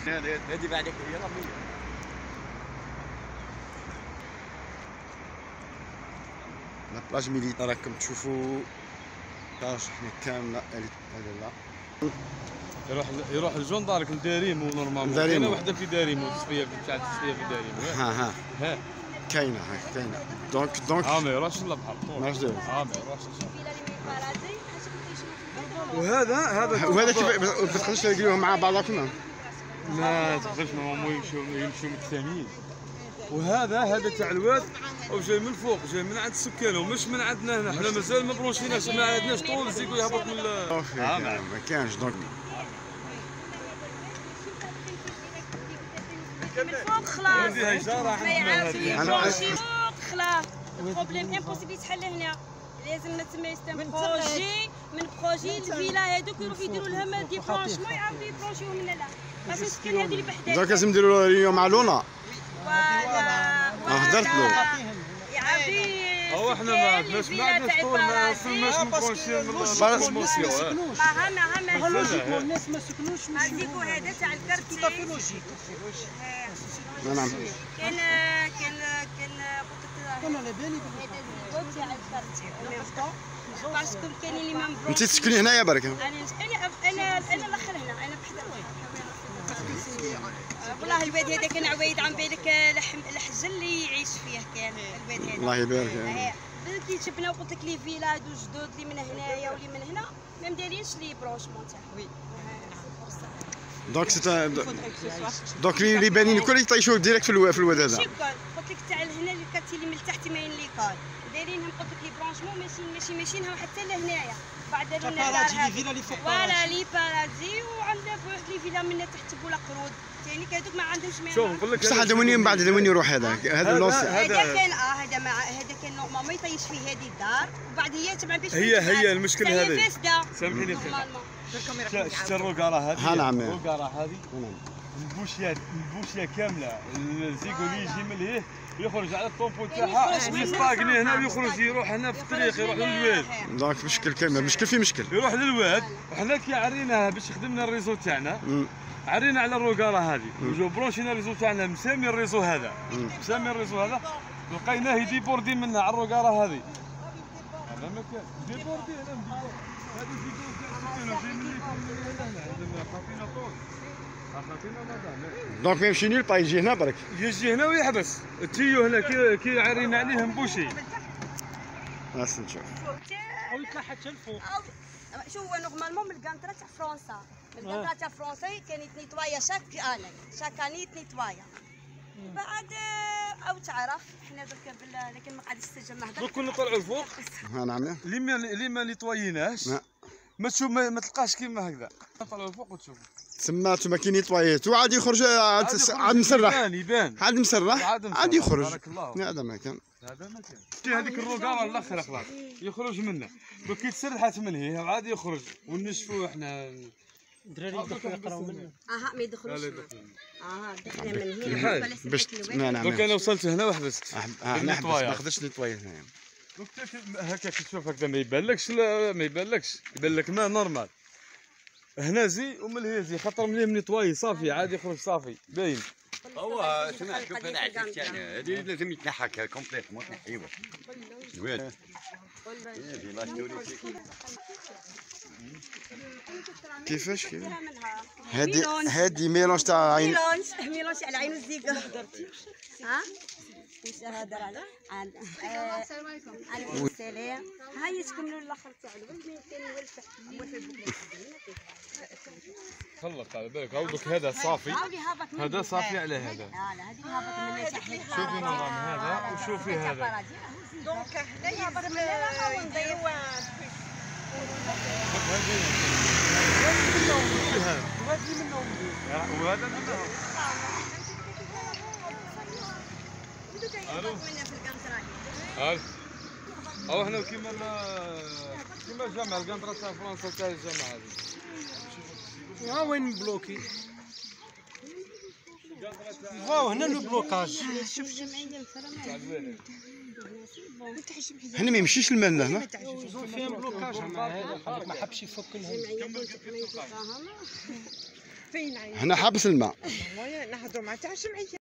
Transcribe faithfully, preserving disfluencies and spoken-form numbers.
هذه بعدك هي رميه. لا بلاج ميليت راكم تشوفوا بلاج حنا كامله هذا لا يروح يروح الجندارك لداريمو نورمالمون. داريمو. كاينه وحده في داريمو، تصفيه تاع التصفيه في داريمو. ها ها ها كاينه ها كاينه دونك دونك اه ما يروحش للبحر. ما يروحش للبحر. اه ما يروحش. وهذا هذا وهذا كيف ما تقدرش تلقيوهم مع بعضكم؟ ما تقدرش هما يمشيو يمشيو متسامين. وهذا هذا تاع الواد او جاي من الفوق، جاي من عند السكان ومش من عندنا هنا. حنا مازال ما برونشيناش، ما عندناش طول زيكو يهبط من ال... اه ما كانش دونك من فوق خلاص هذه هجاره ما يعاودش أنا- يبرونشي فوق خلاص. البروبليم امبوسيبل يتحل هنا. لازم تسمى يستم بروجي من بروجي الفيلا هذوك يروحوا يديروا لهم دي برونشمون يعاودوا يبرونشيو من هنا باش السكان هذو اللي بحداهم. دونك لازم نديروا ريونيون مع لونا. فوالا اه هدرت له. يعاودوا هو احنا ما عندناش ما عندناش طول، ما وصلناش نبرونشيو من البروموسيون. ما هما هما لوجيكمون الناس ما سكنوش هذيكو هذا تاع الكارتي. لوجيك. نعم كاين كاين كاين قلت انا على بالي لك تاع الكارتي باسكو كاينين اللي ما انت تسكني هنايا برك. انا انا انا انا الاخر هنا انا بحدا. والله الواد هذا كان عوايد عم بالك لحم الحجل اللي يعيش فيه كان الواد هذا. الله يبارك. كي شفنا وقلت لك لي فيلا هادو جدود اللي من هنايا واللي من هنا ما مدارينش لي برونشمون تاعهم. دونك سي دونك اللي بانين الكل يطيشوا ديريكت في الواد في الواد هذا. ماشي الكل قلت لك تاع هنا اللي كاتي اللي من تحت ماين لي كال دايرينهم قلت لك لي برونشمون ماشي ماشي ماشيينهم حتى لهنايا بعد داروا لنا بارادي لي فيلا اللي فوق فوالا لي بارادي وعندنا فواحد لي فيلا من تحت بولا قرود ثاني كهذوك ما عندهمش ماين. شوف نقول لك بصح هذا وين من بعد هذا وين يروح هذا هذا اللوس. هذا كان اه هذا مع هذا كان نورمالمون يطيش فيه هذه الدار وبعد هي تبع باش هي هي المشكل هذه. فاسده سامحيني اختي. شفت الروكاره هذه؟ ها نعم. الروكاره هذه البوشيه البوشيه كامله الزيكو اللي يجي من لهيه يخرج على الطومبو تاعها ويستاغني هنا ويخرج يروح هنا في الطريق يروح للواد. دونك مشكل كامل مشكل في مشكل. يروح للواد وحنا كي عريناها باش خدمنا الريزو تاعنا عرينا على الروكاره هذه وجو برونشينا الريزو تاعنا مسامي الريزو هذا مسامي الريزو هذا لقيناه يديبوردي منها على الروكاره هذه. هذا ما كان ديبوردي هنا هذا زيكو تاع السكان جاي من هنا خاطينا طول خاطينا ماذا. دونك ما يمشي نيل با يجي هنا برك. يجي هنا ويحبس التيو هنا كي كي عرينا عليهم بوشي. هاس نشوف. او يطلع حتى الفوق. شو هو نورمالمون من الكانترا تاع فرنسا من الكانترا تاع فرنسا كان يتنيطوايا شاك اني شاك اني يتنيطوايا بعد او تعرف حنا درك لكن ما قعدش تسجل نهضر. دوك كنا نطلعوا الفوق ها نعم. اللي ما اللي ما نيطوايناش ما تشوف ما, ما تلقاش كيما هكذا. نطلعوا الفوق وتشوف تما تما كي نيطوايت وعاد يخرج عاد عاد مسرح. يبان يبان عاد مسرح عاد يخرج. بارك الله. هذا ما كان. هذا ما كان. هذيك الروكاره الاخر خلاص يخرج منه دوك كي تسرحت من هي عاد يخرج ونشفوا احنا الدراري يدخلوا يقراو منه. اها ما يدخلوش. اها دخلنا من الحال. هنا باش نعم نعم. دوك انا وصلت هنا وحبست. اه نحبس ما خدش نيطواي هنايا. دوك هكا كي تشوف هكذا ما يبانلكش لا ما يبانلكش يبان لك ما نورمال. هنا زي ومن هي زي خاطر ملي من نيطواي صافي عاد يخرج صافي باين. هو سمع شوف انا عرفت يعني هذه لازم يتنحى كومبليتمون تنحيوه. زوين. كيفاش كيف هادي هادي ميلونج تاع عين. ميلونج ميلونج على عين الزيقه. ها واش هضر على السلام عليكم. عليكم السلام. هاي تكملوا الاخر تاع الولد ما يمكن يولف خلق على بالك عاودك هذا صافي هذا صافي على هذا. هذه هابط من تحت. شوفي نظام هذا وشوفي هذا. دونك هنا يهبط من هنا ونضيعوا وهذا منهم وهذا منهم. الو الو او احنا كيما كيما الجامعه القنطره تاع فرنسا تاع الجامعه هذه. ها وين بلوكي. واو هنا لو بلوكاج. شوف الجمعيه الفرامل هنا ما يمشيش الماء هنا. فيها بلوكاج مع هذا خليك ما حبش يفك لهم. فين عايش؟ هنا حابس الماء. والله نهضروا مع تاع الجمعيه.